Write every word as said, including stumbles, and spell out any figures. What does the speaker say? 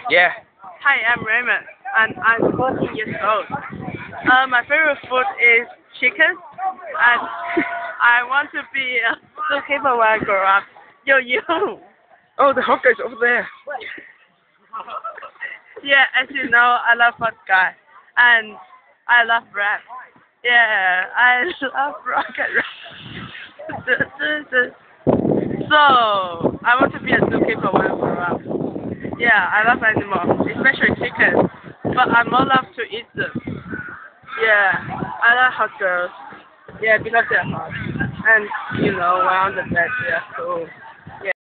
Yeah. Hi, I'm Raymond, and I'm fourteen years old. Uh, my favorite food is chicken, and I want to be a zookeeper when I grow up. Yo, yo. Oh, the hot guy's over there. Yeah, as you know, I love hot guy, and I love rap. Yeah, I love rock and rap. So, I want to be a zookeeper when I grow up. Yeah, I love animals, especially chickens, but I more love to eat them. Yeah, I like hot girls. Yeah, because they're hot. And, you know, when on the bed, they're cool.